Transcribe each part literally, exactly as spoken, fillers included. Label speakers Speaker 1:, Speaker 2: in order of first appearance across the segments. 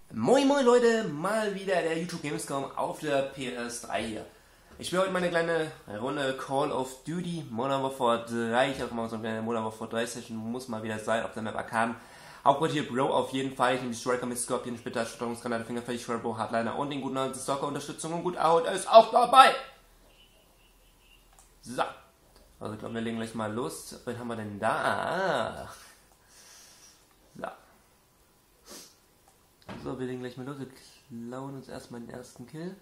Speaker 1: Moin moin Leute, mal wieder der YouTube Gamescom auf der P S drei hier. Ich spiele heute meine kleine Runde Call of Duty Modern Warfare drei. Ich habe mal so eine kleine Modern Warfare drei Session, muss mal wieder sein auf der Map Arkham. Hauptquartier Bro auf jeden Fall. Ich nehme die Striker mit Scorpion, Splitter, Steuerungsgranate, Fingerfertig, Bro, Hardliner und den guten alten Stalker Unterstützung und gut out ist auch dabei. So. Also ich glaube, wir legen gleich mal los. Was haben wir denn da? So. So, wir legen gleich mal los. Wir klauen uns erstmal den ersten Kill.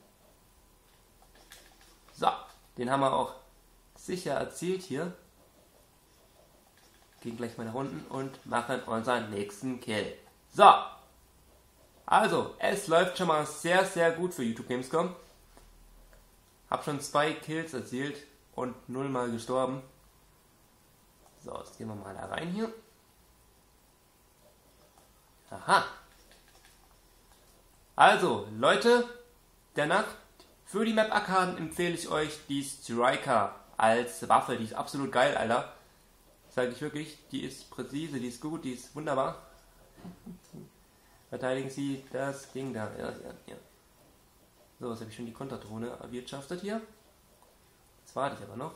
Speaker 1: So, den haben wir auch sicher erzielt hier. Gehen gleich mal nach unten und machen unseren nächsten Kill. So. Also, es läuft schon mal sehr, sehr gut für YouTube Gamescom. Hab schon zwei Kills erzielt und null mal gestorben. So, jetzt gehen wir mal da rein hier. Aha. Also, Leute der Nacht, für die Map Arkaden empfehle ich euch die Striker als Waffe. Die ist absolut geil, Alter. Sage ich wirklich, die ist präzise, die ist gut, die ist wunderbar. Verteidigen Sie das Ding da. Ja, ja, ja. So, jetzt habe ich schon die Konterdrohne erwirtschaftet hier. Jetzt warte ich aber noch.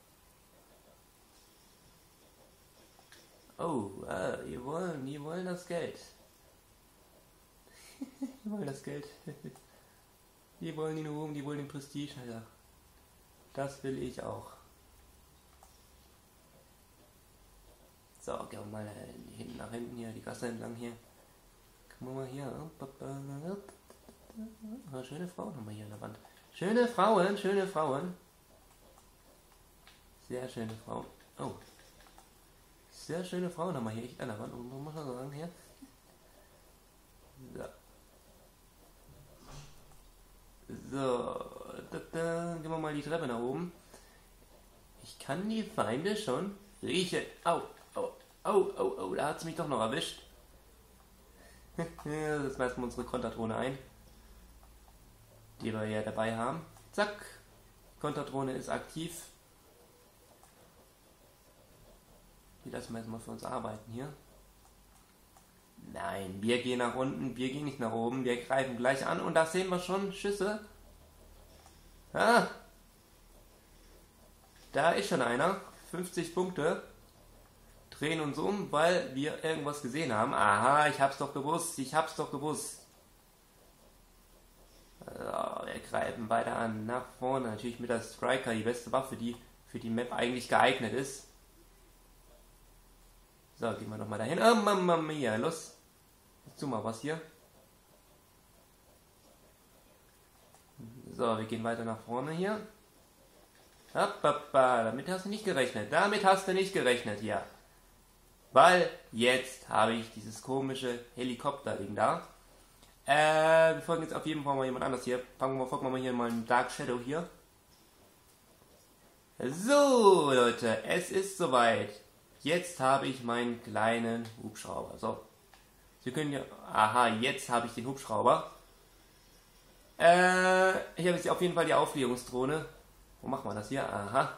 Speaker 1: Oh, ah, die wollen, die wollen das Geld. Die wollen das Geld. Die wollen den Ruhm, die wollen den Prestige, Alter. Das will ich auch. So, gehen wir mal hinten nach hinten hier, die Gasse entlang hier. Gucken wir mal hier. Oh, schöne Frauen haben wir hier an der Wand. Schöne Frauen, schöne Frauen. Sehr schöne Frauen. Oh. Sehr schöne Frauen haben wir hier echt an der Wand. Muss man sagen hier. So. So, da, da, gehen wir mal die Treppe nach oben. Ich kann die Feinde schon riechen. Au, au, au, au, au, da hat es mich doch noch erwischt. Jetzt schmeißen wir unsere Konterdrohne ein, die wir ja dabei haben. Zack, Konterdrohne ist aktiv. Die lassen wir jetzt mal für uns arbeiten hier. Nein, wir gehen nach unten, wir gehen nicht nach oben, wir greifen gleich an und da sehen wir schon Schüsse. Ah, da ist schon einer, fünfzig Punkte. Drehen uns um, weil wir irgendwas gesehen haben. Aha, ich hab's doch gewusst, ich hab's doch gewusst. Also, wir greifen weiter an, nach vorne, natürlich mit der Striker, die beste Waffe, die für die Map eigentlich geeignet ist. So, gehen wir nochmal dahin. Oh, Mamma mia, los. Jetzt tu mal was hier. So, wir gehen weiter nach vorne hier. Hopp, hopp, damit hast du nicht gerechnet. Damit hast du nicht gerechnet hier. Weil jetzt habe ich dieses komische Helikopter-Ding da. Äh, wir folgen jetzt auf jeden Fall mal jemand anders hier. Fangen wir, folgen wir mal hier mal einen Dark Shadow hier. So, Leute, es ist soweit. Jetzt habe ich meinen kleinen Hubschrauber. So. Sie können ja... Aha, jetzt habe ich den Hubschrauber. Äh, ich habe jetzt auf jeden Fall die Aufklärungsdrohne. Wo macht man das hier? Aha.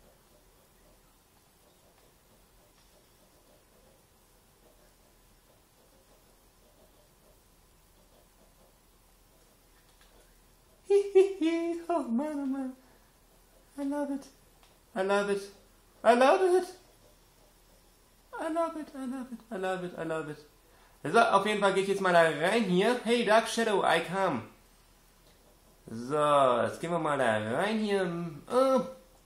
Speaker 1: Oh Mann, oh Mann. I love it. I love it. I love it. I love it, I love it, I love it, I love it. So, auf jeden Fall gehe ich jetzt mal da rein hier. Hey, Dark Shadow, I come. So, jetzt gehen wir mal da rein hier. Oh.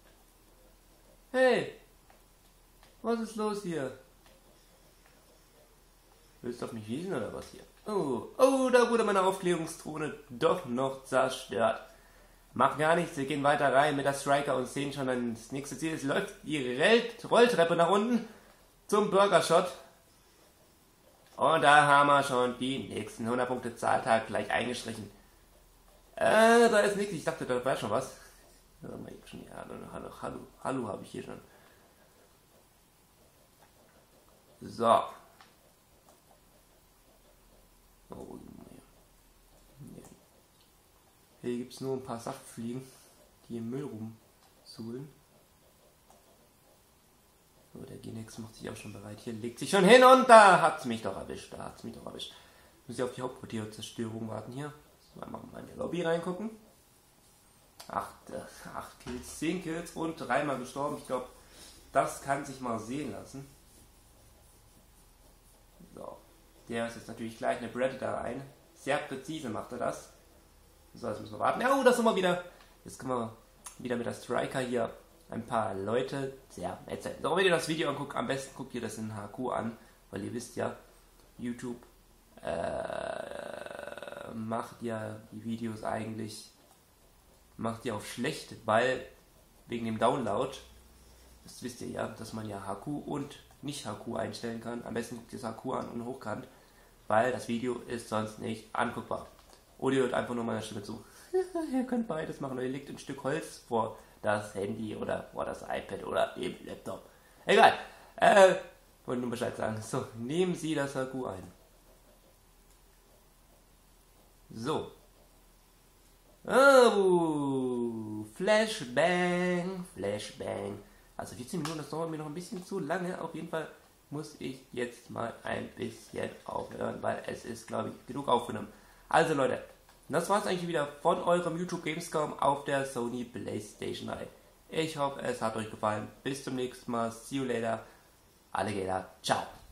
Speaker 1: Hey. Was ist los hier? Willst du auf mich schießen oder was hier? Oh, oh, da wurde meine Aufklärungsdrohne doch noch zerstört. Macht gar nichts, wir gehen weiter rein mit der Striker und sehen schon dann das nächste Ziel. Es läuft die Rolltreppe nach unten zum Burgershot. Und da haben wir schon die nächsten hundert Punkte Zahltag gleich eingestrichen. Äh, da ist nichts. Ich dachte, da war schon was. Hallo, hallo, hallo, hallo habe ich hier schon. So. Oh, hier gibt es nur ein paar Saftfliegen, die im Müll rumsuhlen. So, der Genex macht sich auch schon bereit. Hier legt sich schon hin und da hat es mich doch erwischt. Da hat es mich doch erwischt. Muss ich auf die Hauptquartierzerstörung warten hier. Mal mal in die Lobby reingucken. acht Kills, zehn Kills und dreimal gestorben. Ich glaube, das kann sich mal sehen lassen. So. Der ist jetzt natürlich gleich eine Predator rein. Sehr präzise macht er das. So, jetzt müssen wir warten. Ja, oh, das sind wir wieder. Jetzt können wir wieder mit der Striker hier ein paar Leute. Sehr nett sein. So, wenn ihr das Video anguckt, am besten guckt ihr das in H Q an, weil ihr wisst ja, YouTube äh, macht ja die Videos eigentlich macht ihr auf schlecht, weil wegen dem Download, das wisst ihr ja, dass man ja H Q und nicht H Q einstellen kann. Am besten guckt ihr das H Q an und hochkant, weil das Video ist sonst nicht anguckbar. Oder ihr hört einfach nur meiner Stimme zu. Ihr könnt beides machen. Oder ihr legt ein Stück Holz vor das Handy oder vor das iPad oder den Laptop. Egal. Äh, wollte nur Bescheid sagen. So, nehmen Sie das H Q ein. So. Oh, Flashbang, Flashbang. Also vierzehn Minuten, das dauert mir noch ein bisschen zu lange. Auf jeden Fall muss ich jetzt mal ein bisschen aufhören, weil es ist, glaube ich, genug aufgenommen. Also Leute, das war es eigentlich wieder von eurem YouTube Gamescom auf der Sony PlayStation drei. Ich hoffe, es hat euch gefallen. Bis zum nächsten Mal. See you later. Alligator. Ciao.